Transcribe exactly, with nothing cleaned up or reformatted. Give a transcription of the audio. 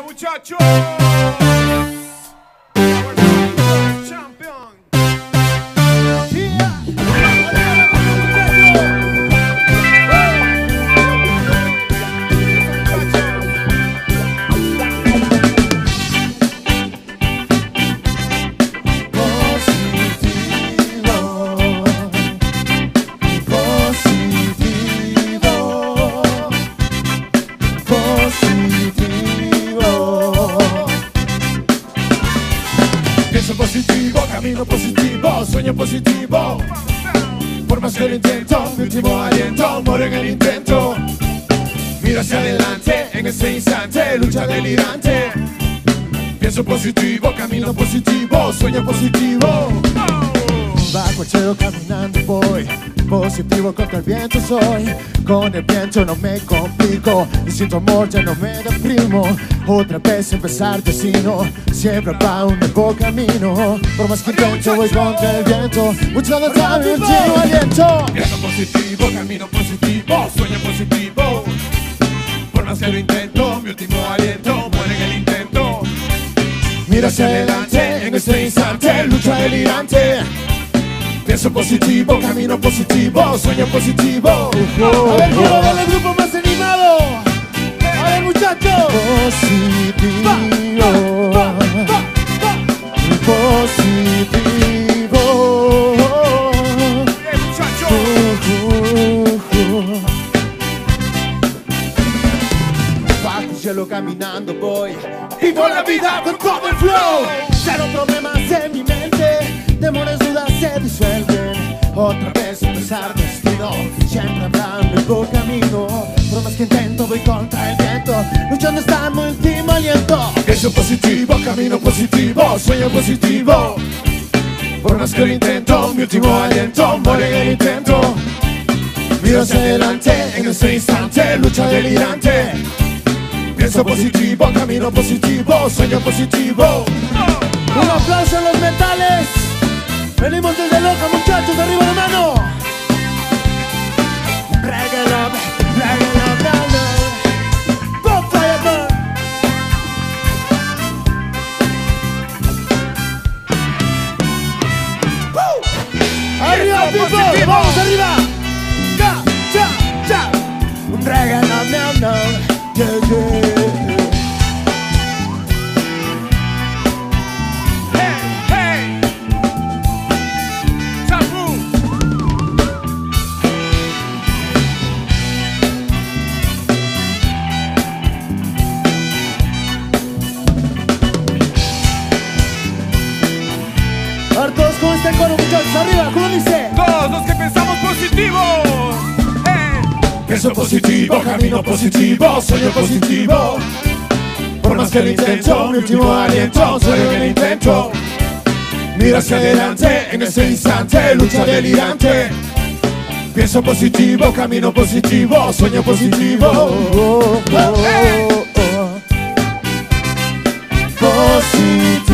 arriba, muchachos. Champion. Pienso positivo, camino positivo, sueño positivo. Por más que lo intento, mi último aliento muere en el intento. Miro hacia adelante, en ese instante, lucha delirante. Pienso positivo, camino positivo, sueño positivo. Bajo el cielo caminando voy, positivo contra el viento soy. Con el viento no me complico, y sin tu amor ya no me deprimo. Otra vez empezar destino, siempre va un nuevo camino. Por más que intento voy contra el viento, luchando hasta mi último aliento. Pienso positivo, camino positivo, sueño positivo. Por más que lo intento, mi último aliento muere en el intento. Miro hacia adelante, en este instante, lucha delirante. Pienso positivo, camino positivo, sueño positivo. A ver, quiero ver el grupo más animado. A ver, muchachos. Positivo, Va, va, va, va. positivo. Bien, muchachos. Uh, uh, uh. Bajo el cielo caminando voy, vivo la vida con todo el flow. Cero problemas en mi mente, temores, dudas se disuelven. Otra vez empezar destino, siempre habrá un nuevo camino. Por más que intento voy contra el viento, luchando hasta mi último aliento. Pienso positivo, camino positivo, sueño positivo. Por más que lo intento, mi último aliento muere en el intento. Miro hacia adelante, en ese instante, lucha delirante. Pienso positivo, camino positivo, sueño positivo. Un aplauso a los metales. Venimos desde Loja, muchachos, arriba la mano. Reggae love, reggae love, love, love. Pop fire burn. ¡Woo! Arriba, people, vamos arriba. Ya, ya, ya. Reggae love, love, love. Yeah, yeah. Hey, hey. Tabú. Hartos con este coro, muchachos, arriba, ¿cómo dice? Todos los que pensamos positivo. Hey. Pienso positivo, camino positivo, sueño positivo. Por más que lo intento, mi último aliento muere en el intento. Miro hacia adelante, en ese instante, lucha delirante. Pienso positivo, camino positivo, sueño positivo. Oh, oh, oh, oh. Positivo.